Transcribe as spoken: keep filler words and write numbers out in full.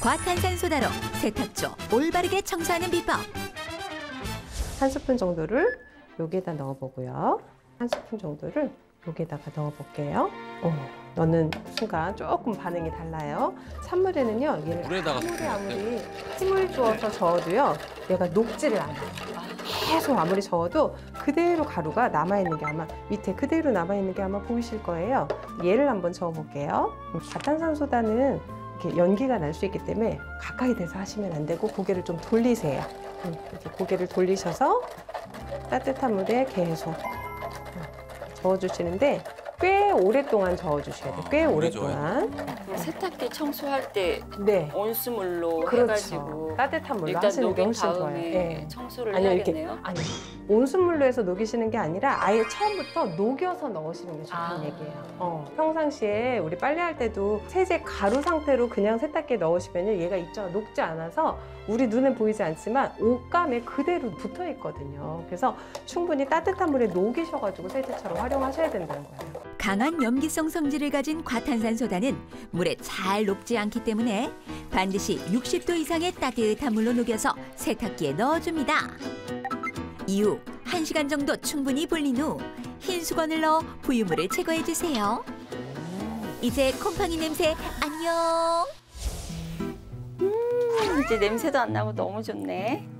과탄산소다로 세탁조 올바르게 청소하는 비법. 한 스푼 정도를 여기에다 넣어보고요. 한 스푼 정도를 여기에다가 넣어볼게요. 어, 넣는 순간 조금 반응이 달라요. 산물에는요, 얘를 물에다가 아무리 아무리 힘을 주어서 저어도요, 얘가 녹지를 않아요. 계속 아무리 저어도 그대로 가루가 남아있는 게 아마 밑에 그대로 남아있는 게 아마 보이실 거예요. 얘를 한번 저어볼게요. 과탄산소다는 이렇게 연기가 날 수 있기 때문에 가까이 대서 하시면 안 되고 고개를 좀 돌리세요. 이렇게 고개를 돌리셔서 따뜻한 물에 계속 저어주시는데 꽤 오랫동안 저어주셔야 돼요. 꽤 아, 오랫동안. 그 세탁기 청소할 때 네. 온수물로 그렇죠. 해가지고 따뜻한 물로 일단 하시는 게 녹인 훨씬 다음에 좋아요. 네. 청소를 아니요, 해야겠네요. 이렇게 아니 온수물로 해서 녹이시는 게 아니라 아예 처음부터 녹여서 넣으시는 게 좋다는 아. 얘기예요. 어, 평상시에 우리 빨래할 때도 세제 가루 상태로 그냥 세탁기에 넣으시면 얘가 있죠, 녹지 않아서 우리 눈에 보이지 않지만 옷감에 그대로 붙어 있거든요. 그래서 충분히 따뜻한 물에 녹이셔가지고 세제처럼 활용하셔야 된다는 거예요. 강한 염기성 성질을 가진 과탄산소다는 물에 잘 녹지 않기 때문에 반드시 육십 도 이상의 따뜻한 물로 녹여서 세탁기에 넣어줍니다. 이후 한 시간 정도 충분히 불린 후 흰 수건을 넣어 부유물을 제거해주세요. 이제 곰팡이 냄새 안녕! 음, 이제 냄새도 안 나고 너무 좋네.